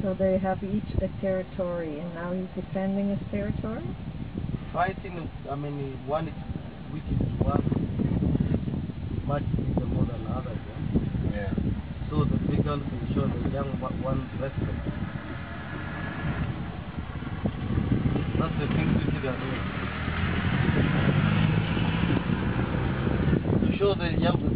So they have each a territory, and now he's defending his territory? Fighting, I mean, one is which is one much bigger more than others. Yeah. So the big one can show the young one respect. That's the thing we are doing. To show the young